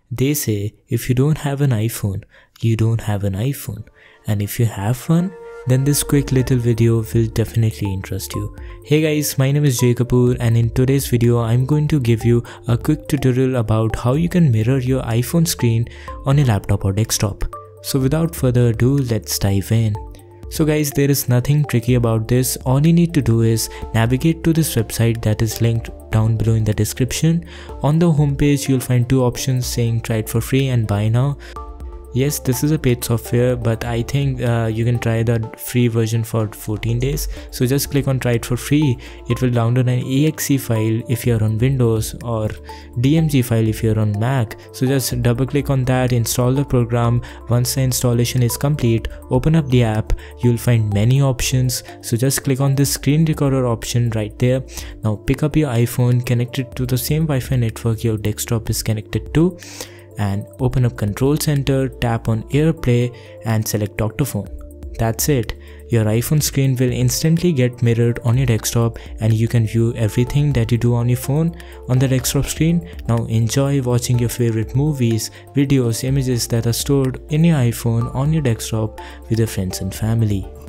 They say if you don't have an iPhone, you don't have an iPhone. And if you have one, then this quick little video will definitely interest you. Hey guys, my name is Kapoor, and in today's video I'm going to give you a quick tutorial about how you can mirror your iPhone screen on your laptop or desktop. So without further ado, let's dive in. So guys, there is nothing tricky about this. All you need to do is navigate to this website that is linked down below in the description. On the homepage, you'll find two options saying try it for free and buy now. Yes, this is a paid software, but I think you can try the free version for 14 days. So just click on try it for free. It will download an exe file if you're on Windows or DMG file if you're on Mac. So just double click on that, install the program. Once the installation is complete, open up the app. You'll find many options. So just click on this screen recorder option right there. Now pick up your iPhone, connect it to the same Wi-Fi network your desktop is connected to, and open up Control Center, tap on AirPlay and select Talk to Phone. That's it. Your iPhone screen will instantly get mirrored on your desktop and you can view everything that you do on your phone on the desktop screen. Now enjoy watching your favorite movies, videos, images that are stored in your iPhone on your desktop with your friends and family.